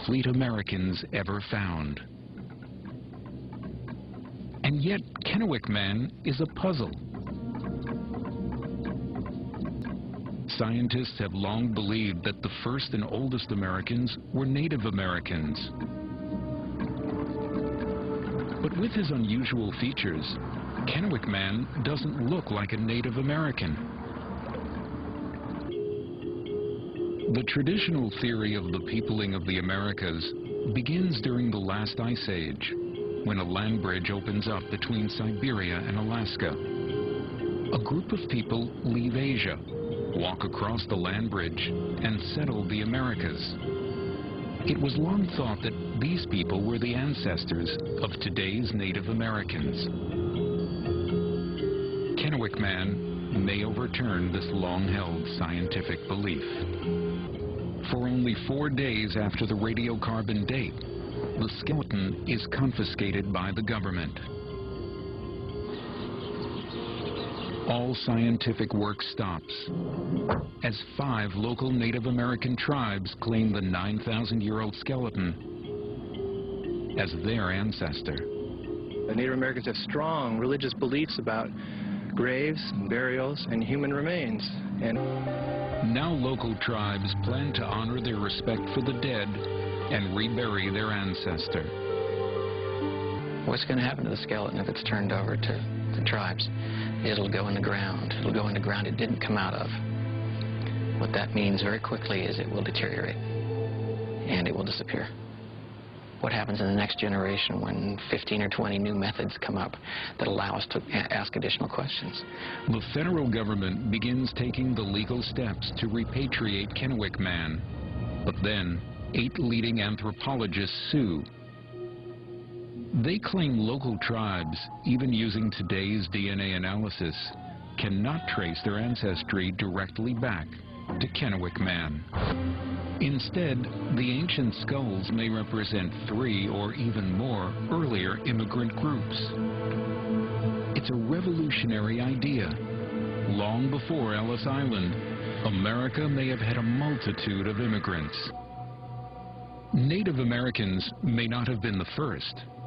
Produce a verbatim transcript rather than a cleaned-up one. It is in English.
complete Americans ever found. And yet, Kennewick Man is a puzzle. Scientists have long believed that the first and oldest Americans were Native Americans. But with his unusual features, Kennewick Man doesn't look like a Native American. The traditional theory of the peopling of the Americas begins during the last ice age, when a land bridge opens up between Siberia and Alaska. A group of people leave Asia, walk across the land bridge, and settle the Americas. It was long thought that these people were the ancestors of today's Native Americans. Kennewick Man may overturn this long-held scientific belief. For only four days after the radiocarbon date, the skeleton is confiscated by the government. All scientific work stops as five local Native American tribes claim the nine thousand year old skeleton as their ancestor. The Native Americans have strong religious beliefs about graves, burials, and human remains. And now local tribes plan to honor their respect for the dead and rebury their ancestor. What's going to happen to the skeleton if it's turned over to the tribes? It'll go in the ground. It'll go in the ground it didn't come out of. What that means very quickly is it will deteriorate and it will disappear. What happens in the next generation when fifteen or twenty new methods come up that allow us to ask additional questions? The federal government begins taking the legal steps to repatriate Kennewick Man. But then, eight leading anthropologists sue. They claim local tribes, even using today's D N A analysis, cannot trace their ancestry directly back to Kennewick Man. Instead, the ancient skulls may represent three or even more earlier immigrant groups. It's a revolutionary idea. Long before Ellis Island, America may have had a multitude of immigrants. Native Americans may not have been the first,